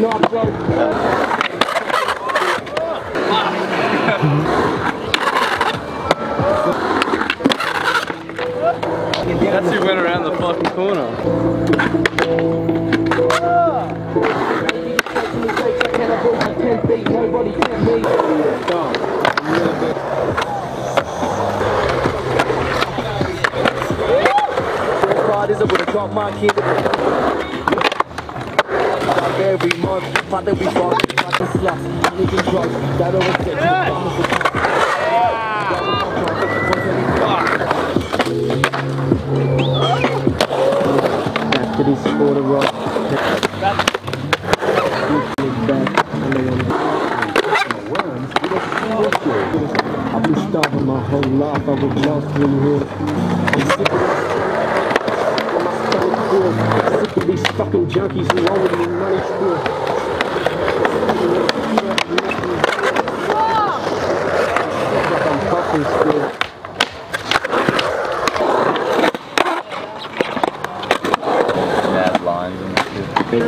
not, bro. That's who went around the fucking corner. Every month, father we bought the sluts, living drugs, that always gets you back to this order rock. I've been starving my whole life, I was lost in here. Sick of these fucking junkies who owe me money still. Like I'm fucking still. Bad lines and shit.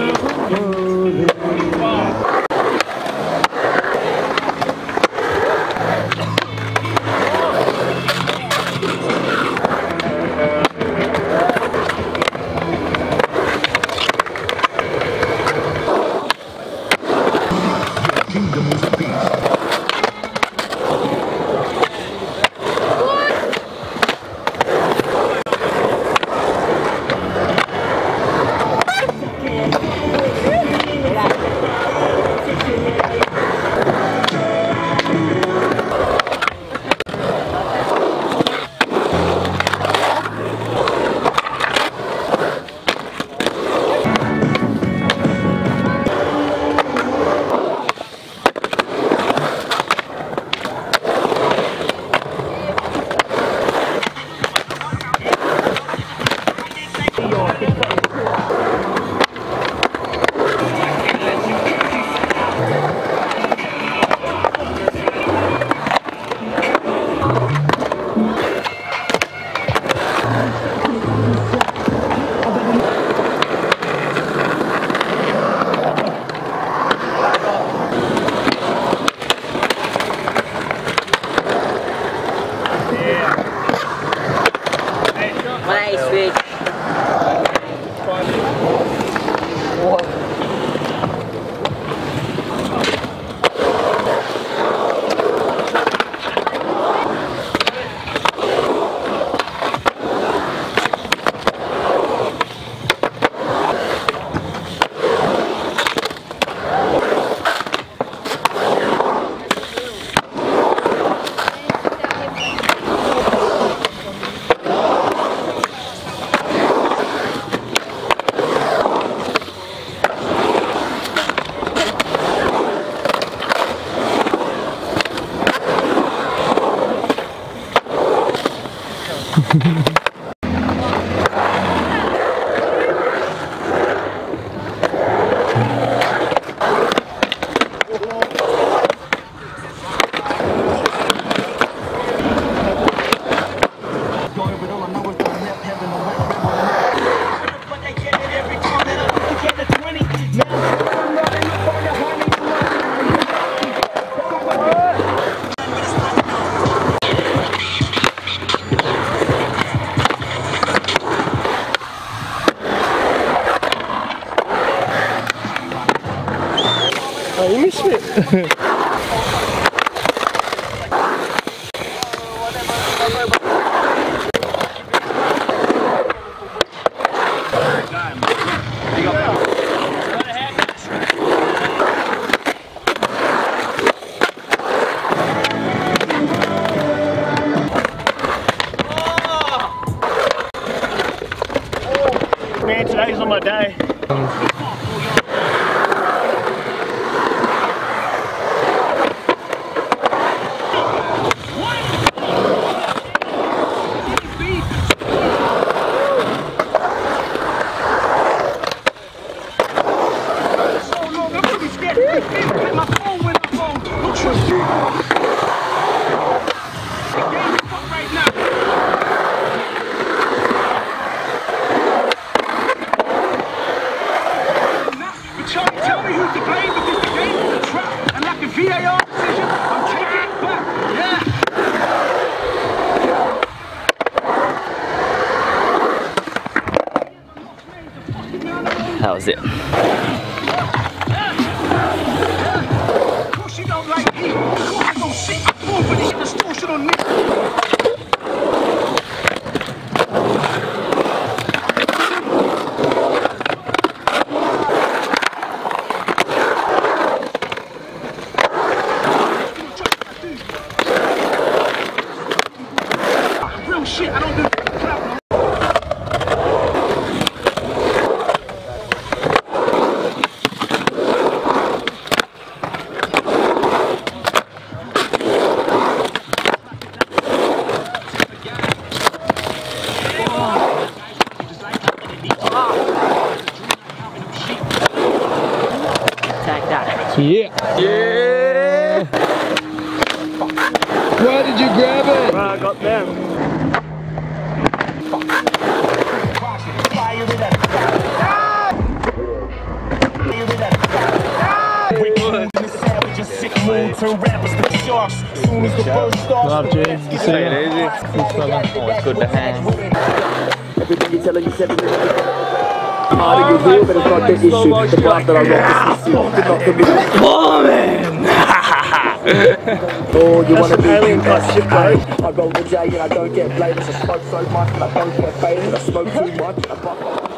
iyiymiş mi? Man, today's not my day. that was it. Yeah. Yeah. Why did you grab it? I got them. Love, James. Take it easy. Always good to hang. Everything you tell her, you said it. Harder you heal, but it's not the issue. The part that I rock is missing. Oh man! Oh, you wanna be alien type shit, bro? I roll the J and I don't get blamed. I smoke so much and I don't get faded. I smoke too much.